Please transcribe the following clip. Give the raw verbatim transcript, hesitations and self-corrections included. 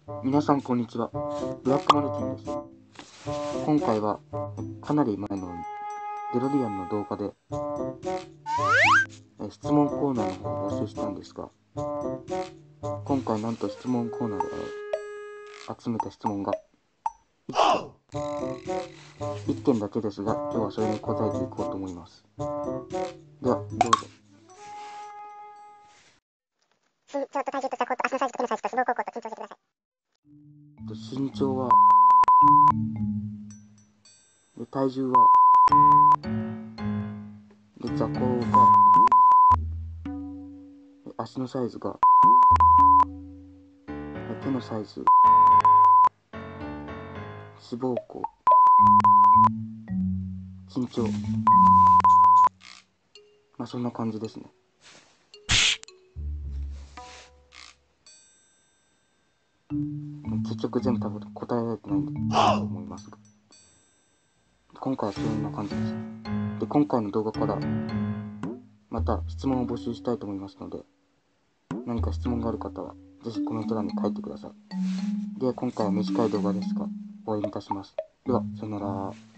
皆さんこんにちは。ブラックマルティンです。今回はかなり前のデロリアンの動画でえ質問コーナーの方を募集したんですが、今回なんと質問コーナーで集めた質問がいっけんいっけんだけですが、今日はそれに答えていこうと思います。ではどうぞ。 身長と体重と座高と足のサイズと手のサイズと脂肪高校と緊張してください。 身長はで体重はで座高がで足のサイズがで手のサイズ、脂肪高、身長、まあそんな感じですね。結局全部多分答えられてないんだと思いますが、今回はそんな感じです。で、今回の動画からまた質問を募集したいと思いますので、何か質問がある方はぜひコメント欄に書いてください。では今回は短い動画ですが終わりにいたします。ではさよなら。